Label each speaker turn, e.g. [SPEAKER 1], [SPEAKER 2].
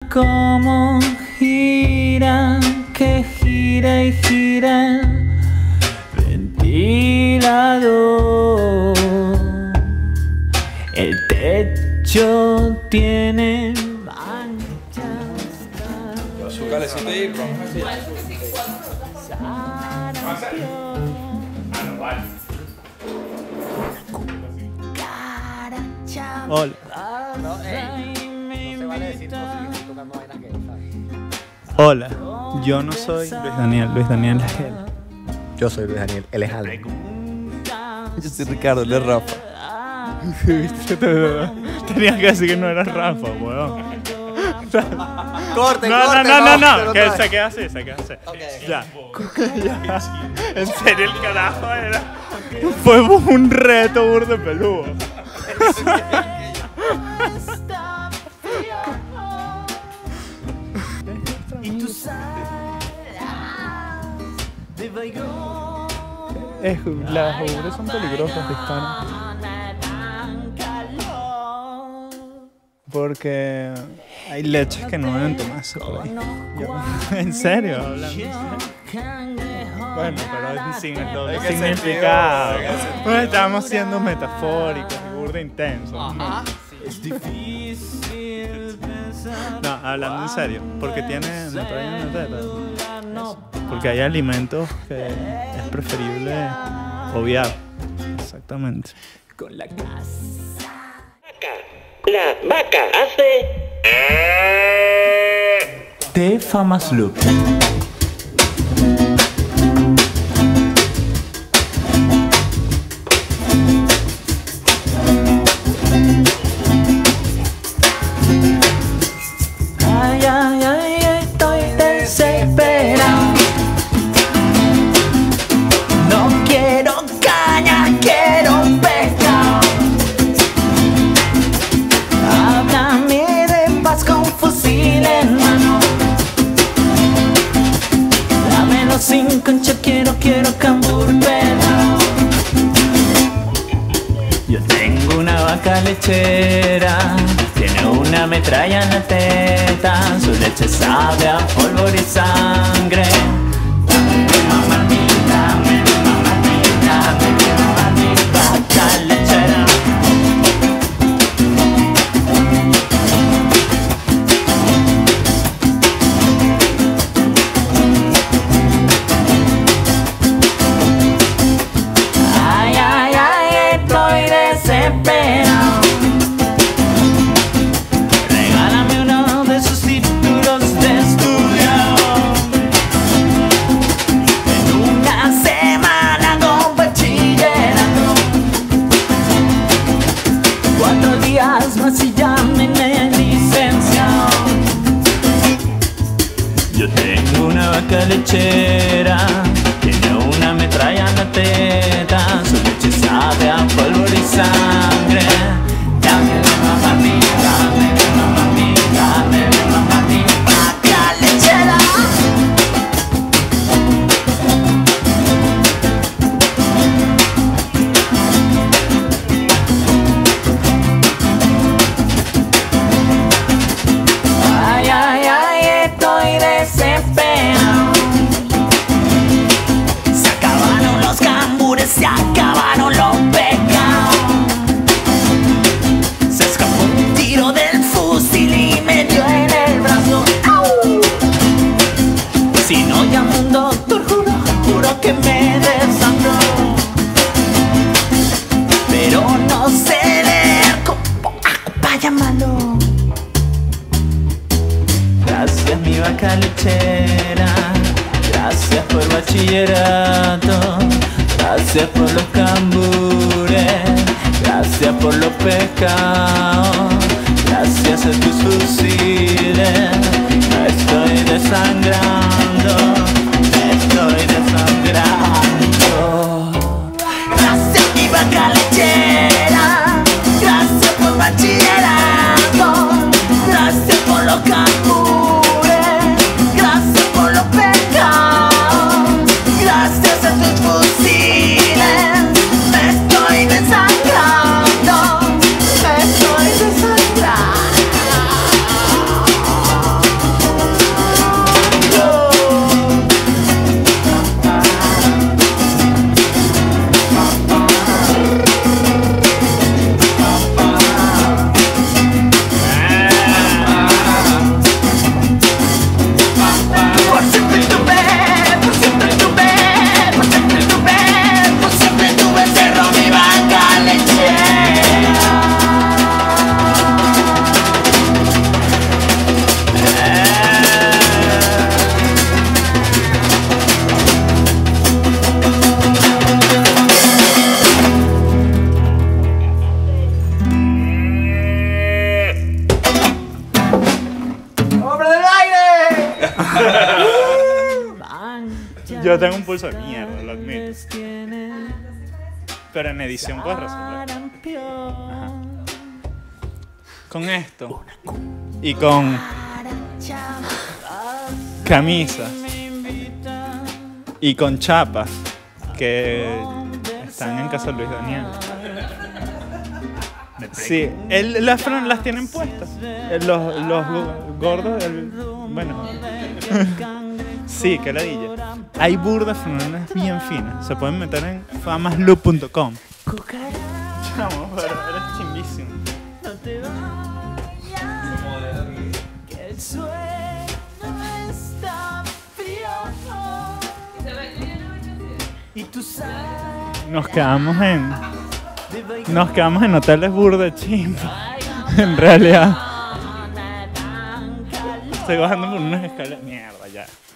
[SPEAKER 1] como gira, que gira y gira el ventilador. El techo tiene manchas.
[SPEAKER 2] Su calecito ahí,
[SPEAKER 1] Hola.
[SPEAKER 3] No se vale decir no si tocando vainas que ¿sabes?
[SPEAKER 1] Hola, yo no soy Luis Daniel es él.
[SPEAKER 3] Yo soy Luis Daniel, él es Ale.
[SPEAKER 2] Yo soy Ricardo, él es Rafa.
[SPEAKER 1] Tenías que decir que no eras Rafa, weón.
[SPEAKER 3] Corte,
[SPEAKER 1] No, que se queda así,
[SPEAKER 3] Okay.
[SPEAKER 1] Ya. En serio, el carajo era. Fue un reto burdo peludo. Las ubres son peligrosas de estar. Porque hay leches que no deben tomarse por ahí. ¿En serio? Hablando en serio. Bueno, pero sin el doble significado. Pues estamos siendo metafóricos y burda intensos. ¿No? Es difícil pensar. No, hablando en serio, porque me traen una teta. Porque hay alimentos que es preferible obviar. Exactamente. Con la casa.
[SPEAKER 4] La vaca hace
[SPEAKER 1] De Famas Loop. Ay, ay, ay, estoy desesperado. No quiero caña, quiero pescado. Háblame de paz con fusil en mano. Dámelo sin concha, quiero cambur pelado. Yo tengo una vaca lechera, tiene una metralla en la teta, su leche sabe a pólvora y sangre. Dame mamacita, vaca lechera. Ay, ay, ay, estoy desesperado. Regálame uno de esos títulos de estudio. En una semana con bachillerato. 4 días más y ya me he licenciado. Yo tengo una vaca lechera, tiene una metralla en la teta, su leche sabe a pólvora y sangre. Dame mami, vaca lechera. Ay, ay, ay, estoy desesperado. Se acabaron los cambures, se acabaron los pecados. Se escapó un tiro del fusil y me dio en el brazo. ¡Au! Si no llamo a un doctor, juro que me desangró. Pero no sé leer, vaya malo. Gracias mi vaca lechera, gracias por bachillerato, gracias por los cambures, gracias por los pescados, gracias a tus fusiles. Me estoy desangrando, me estoy desangrando. Gracias mi vaca lechera, gracias por bachillerato, gracias por los cambures, gracias por los pecados, gracias a tus fusiles. Me estoy desangrando, me estoy desangrando. Yo tengo un pulso de mierda, lo admito. Pero en edición puedes resolver. Ajá. Con esto y con camisas y con chapas que están en casa de Luis Daniel. Sí, las tienen puestas. Los gordos, bueno. Sí, qué ladilla. Hay burdas franelas bien finas. Se pueden meter en famasloop.com. Chamo, pero eres chimbísimo. Nos quedamos en hoteles burda chimba. En realidad. Estoy bajando por unas escaleras. Mierda, ya.